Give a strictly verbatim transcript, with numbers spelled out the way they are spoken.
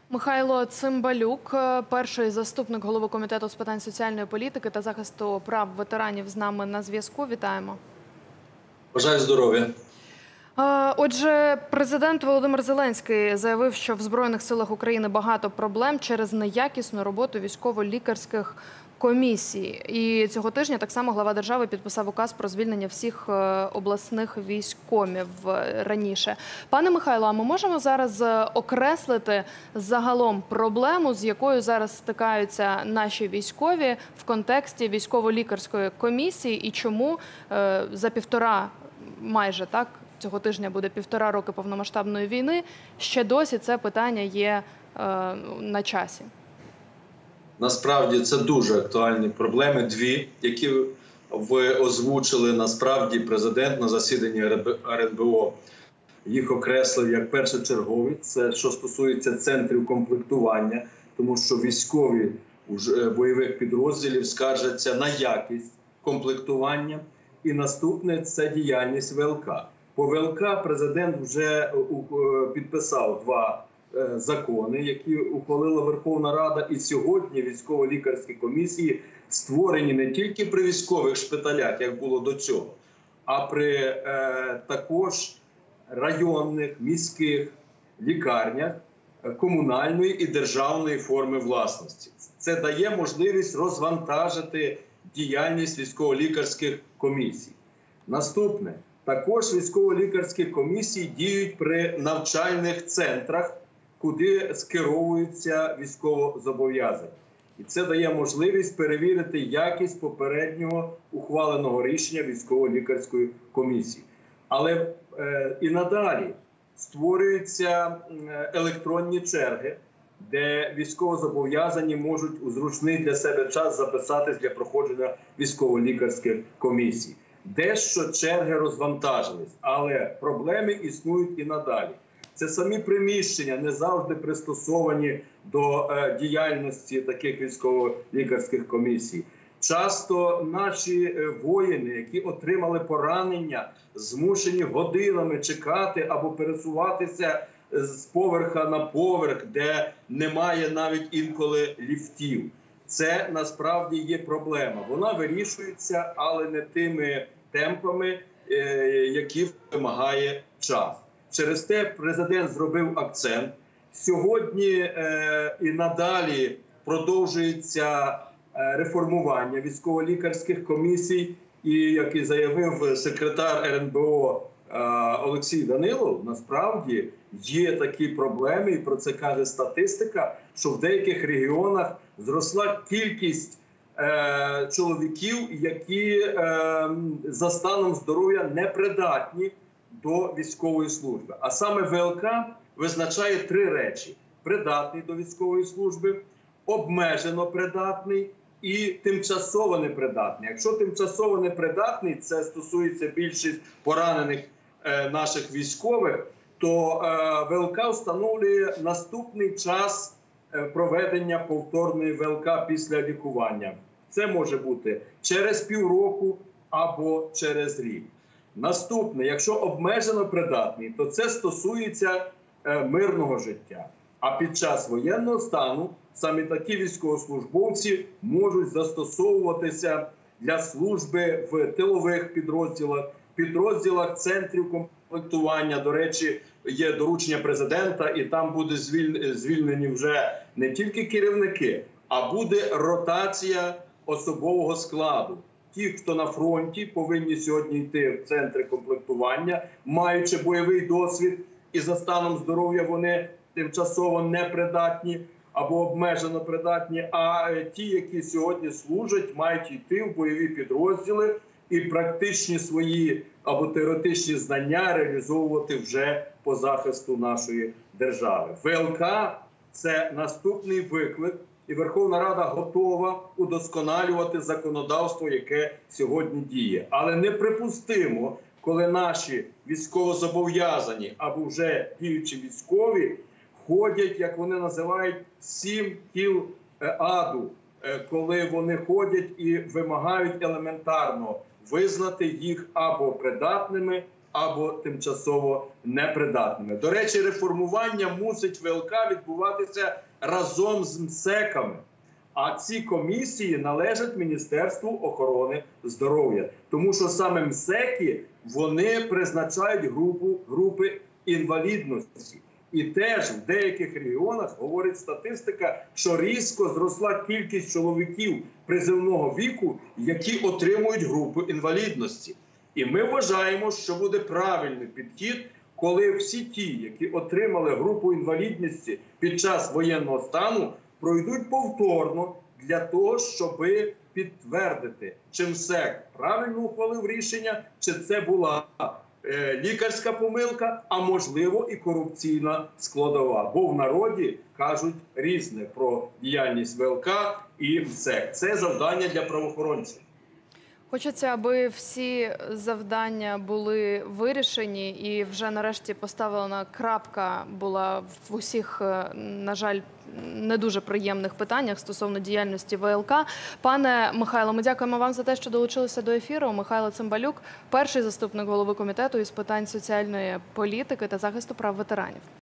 Михайло Цимбалюк, перший заступник голови Комітету з питань соціальної політики та захисту прав ветеранів, з нами на зв'язку. Вітаємо. Бажаю здоров'я. Отже, президент Володимир Зеленський заявив, що в Збройних силах України багато проблем через неякісну роботу військово-лікарських комісій. І цього тижня так само глава держави підписав указ про звільнення всіх обласних військкомів раніше. Пане Михайло, а ми можемо зараз окреслити загалом проблему, з якою зараз стикаються наші військові в контексті військово-лікарської комісії, і чому за півтора, майже так, цього тижня буде півтора роки повномасштабної війни, ще досі це питання є е, на часі? Насправді це дуже актуальні проблеми, дві, які ви озвучили. Насправді президент на засіданні Ер Ен Бе О їх окреслив як першочергові. Це що стосується центрів комплектування, тому що військові бойових підрозділів скаржаться на якість комплектування. І наступне – це діяльність Ве Ел Ка. По Ве Ел Ка президент вже підписав два закони, які ухвалила Верховна Рада. І сьогодні військово-лікарські комісії створені не тільки при військових шпиталях, як було до цього, а при е, також районних, міських лікарнях комунальної і державної форми власності. Це дає можливість розвантажити діяльність військово-лікарських комісій. Наступне. Також військово-лікарські комісії діють при навчальних центрах, куди скеровуються військовозобов'язані. І це дає можливість перевірити якість попереднього ухваленого рішення військово-лікарської комісії. Але е, і надалі створюються електронні черги, де військовозобов'язані можуть у зручний для себе час записатись для проходження військово-лікарських комісій. Дещо черги розвантажились, але проблеми існують і надалі. Це самі приміщення не завжди пристосовані до е, діяльності таких військово-лікарських комісій. Часто наші е, воїни, які отримали поранення, змушені годинами чекати або пересуватися з поверха на поверх, де немає навіть інколи ліфтів. Це насправді є проблема. Вона вирішується, але не тими темпами, які вимагає час. Через те президент зробив акцент. Сьогодні е, і надалі продовжується реформування військово-лікарських комісій. І, як і заявив секретар Ер Ен Бе О е, Олексій Данилов, насправді є такі проблеми, і про це каже статистика, що в деяких регіонах зросла кількість е, чоловіків, які е, за станом здоров'я непридатні до військової служби. А саме Ве Ел Ка визначає три речі: придатний до військової служби, обмежено придатний і тимчасово непридатний. Якщо тимчасово непридатний, це стосується більшість поранених е, наших військових, то е, Ве Ел Ка встановлює наступний час е, проведення повторної Ве Ел Ка після лікування. Це може бути через півроку або через рік. Наступне, якщо обмежено придатний, то це стосується е, мирного життя. А під час воєнного стану саме такі військовослужбовці можуть застосовуватися для служби в тилових підрозділах, підрозділах центрів комплектування. До речі, є доручення президента, і там буде звільнені вже не тільки керівники, а буде ротація особового складу. Ті, хто на фронті, повинні сьогодні йти в центри комплектування, маючи бойовий досвід, і за станом здоров'я вони тимчасово непридатні або обмежено придатні. А ті, які сьогодні служать, мають йти в бойові підрозділи і практичні свої або теоретичні знання реалізовувати вже по захисту нашої держави. Ве Ел Ка – це наступний виклик. І Верховна Рада готова удосконалювати законодавство, яке сьогодні діє. Але неприпустимо, коли наші військовозобов'язані або вже діючі військові ходять, як вони називають, сім кіл аду, коли вони ходять і вимагають елементарно визнати їх або придатними, або тимчасово непридатними. До речі, реформування мусить ВЛК відбуватися разом з МСЕКами. А ці комісії належать Міністерству охорони здоров'я. Тому що саме МСЕКи, вони призначають групу, групи інвалідності. І теж в деяких регіонах, говорить статистика, що різко зросла кількість чоловіків призовного віку, які отримують групу інвалідності. І ми вважаємо, що буде правильний підхід, коли всі ті, які отримали групу інвалідності під час воєнного стану, пройдуть повторно для того, щоб підтвердити, чи МСЕК правильно ухвалив рішення, чи це була е, лікарська помилка, а можливо і корупційна складова. Бо в народі кажуть різне про діяльність ВЛК і МСЕК. Це завдання для правоохоронців. Хочеться, аби всі завдання були вирішені і вже нарешті поставлена крапка була в усіх, на жаль, не дуже приємних питаннях стосовно діяльності ВЛК. Пане Михайло, ми дякуємо вам за те, що долучилися до ефіру. Михайло Цимбалюк, перший заступник голови комітету із питань соціальної політики та захисту прав ветеранів.